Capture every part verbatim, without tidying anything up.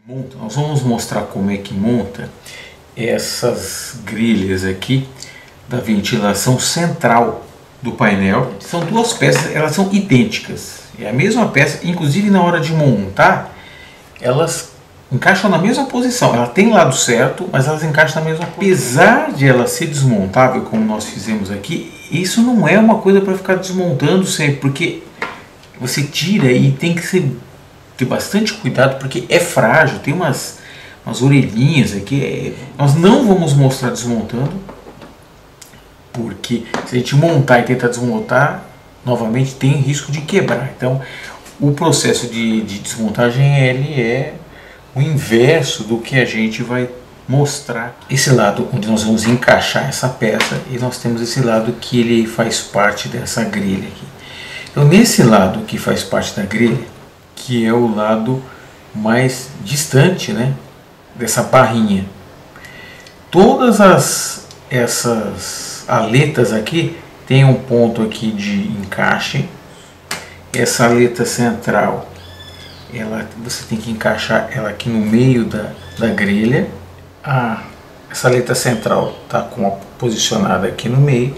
Monta, nós vamos mostrar como é que monta essas grelhas aqui da ventilação central do painel. São duas peças, elas são idênticas, é a mesma peça, inclusive na hora de montar elas encaixam na mesma posição. Ela tem lado certo, mas elas encaixam na mesma posição. Apesar de ela ser desmontável, como nós fizemos aqui, isso não é uma coisa para ficar desmontando sempre, porque você tira e tem que ser ter bastante cuidado, porque é frágil, tem umas, umas orelhinhas aqui. É, nós não vamos mostrar desmontando, porque se a gente montar e tentar desmontar novamente tem risco de quebrar. Então o processo de, de desmontagem ele é o inverso do que a gente vai mostrar. Esse lado onde nós vamos encaixar essa peça, e nós temos esse lado que ele faz parte dessa grelha aqui. Então nesse lado que faz parte da grelha, que é o lado mais distante, né, dessa barrinha, todas as essas aletas aqui tem um ponto aqui de encaixe. Essa aleta central, ela, você tem que encaixar ela aqui no meio da, da grelha. Ah, essa aleta central está com a posicionada aqui no meio.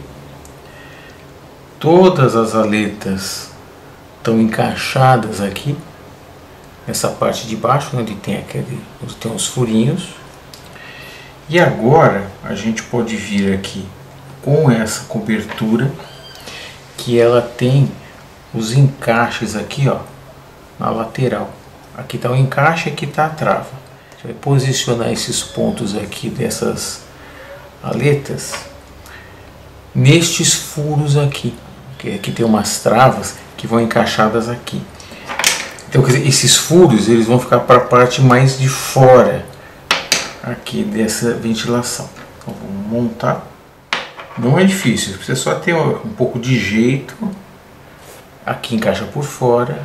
Todas as aletas estão encaixadas aqui nessa parte de baixo, onde tem aquele, onde tem os furinhos. E agora a gente pode vir aqui com essa cobertura, que ela tem os encaixes aqui, ó, na lateral. Aqui está o encaixe, aqui está a trava. A gente vai posicionar esses pontos aqui dessas aletas nestes furos aqui, que aqui tem umas travas que vão encaixadas aqui. Então, quer dizer, esses furos eles vão ficar para a parte mais de fora aqui dessa ventilação. Então vamos montar. Não é difícil, você só ter um pouco de jeito. Aqui encaixa por fora.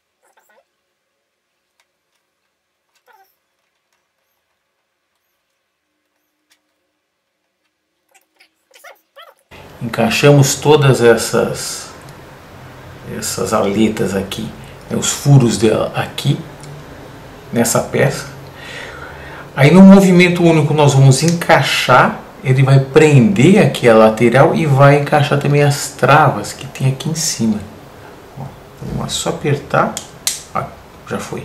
Encaixamos todas essas essas aletas aqui, os furos dela aqui nessa peça. Aí no movimento único nós vamos encaixar, ele vai prender aqui a lateral e vai encaixar também as travas que tem aqui em cima. Vamos só apertar, ah, já foi.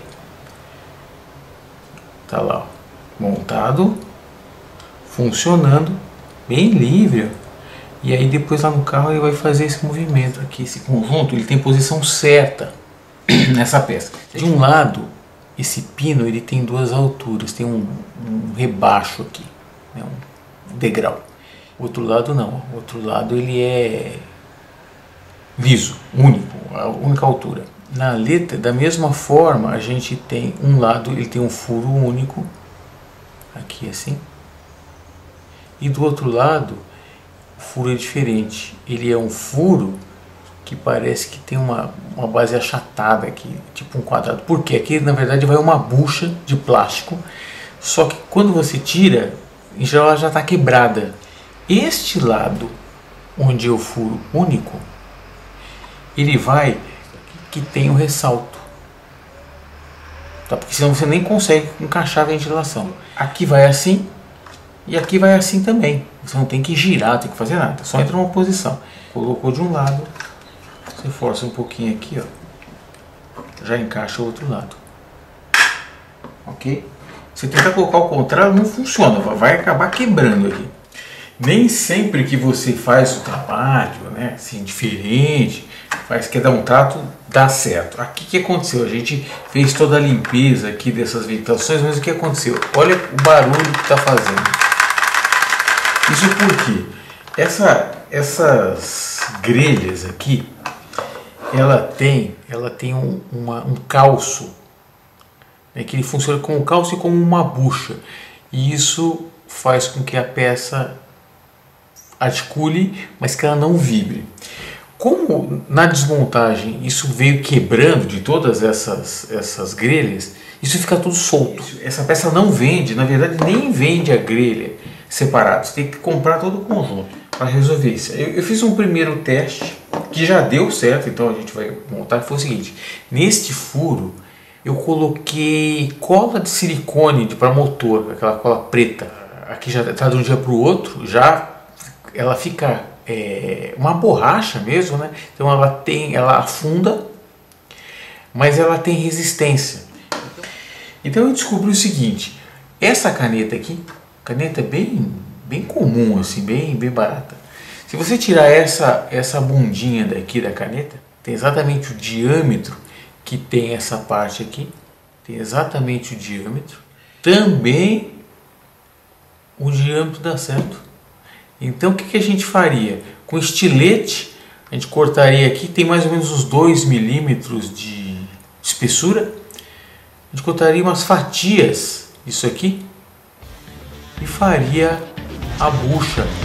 Tá lá, ó, montado, funcionando, bem livre. E aí depois lá no carro ele vai fazer esse movimento aqui. Esse conjunto ele tem posição certa nessa peça. De um lado, esse pino ele tem duas alturas, tem um, um rebaixo aqui, né, um degrau. O outro lado não, o outro lado ele é liso, único, a única altura. Na aleta, da mesma forma, a gente tem um lado, ele tem um furo único, aqui assim, e do outro lado o furo é diferente. Ele é um furo que parece que tem uma, uma base achatada aqui, tipo um quadrado. Porque aqui na verdade vai uma bucha de plástico, só que quando você tira, em geral ela já está quebrada. Este lado, onde é o furo único, ele vai que tem o ressalto, tá? Porque senão você nem consegue encaixar a ventilação. Aqui vai assim e aqui vai assim também. Você não tem que girar, tem que fazer nada, só entra numa posição. Colocou de um lado, você força um pouquinho aqui, ó, já encaixa o outro lado, ok? Você tentar colocar ao contrário não funciona, vai acabar quebrando aqui. Nem sempre que você faz o trabalho, né, assim, diferente, faz que dar um trato, dá certo. Aqui o que aconteceu? A gente fez toda a limpeza aqui dessas ventilações, mas o que aconteceu? Olha o barulho que está fazendo. Isso porque essa, essas grelhas aqui, ela tem, ela tem um, uma, um calço, né, que ele funciona como um calço e como uma bucha. E isso faz com que a peça articule, mas que ela não vibre. Como na desmontagem isso veio quebrando de todas essas, essas grelhas, isso fica tudo solto. Essa peça não vende, na verdade nem vende a grelha separada. Você tem que comprar todo o conjunto para resolver isso. Eu, eu fiz um primeiro teste que já deu certo, então a gente vai montar. Foi o seguinte: neste furo eu coloquei cola de silicone para motor, aquela cola preta. Aqui já está de um dia para o outro, já ela fica é, uma borracha mesmo, né? Então ela tem, ela afunda, mas ela tem resistência. Então eu descobri o seguinte: essa caneta aqui, caneta bem, bem comum, assim, bem, bem barata. Se você tirar essa, essa bundinha daqui da caneta, tem exatamente o diâmetro que tem essa parte aqui, tem exatamente o diâmetro. Também o diâmetro dá certo. Então o que, que a gente faria? Com estilete, a gente cortaria aqui, tem mais ou menos uns dois milímetros de espessura. A gente cortaria umas fatias disso aqui e faria a bucha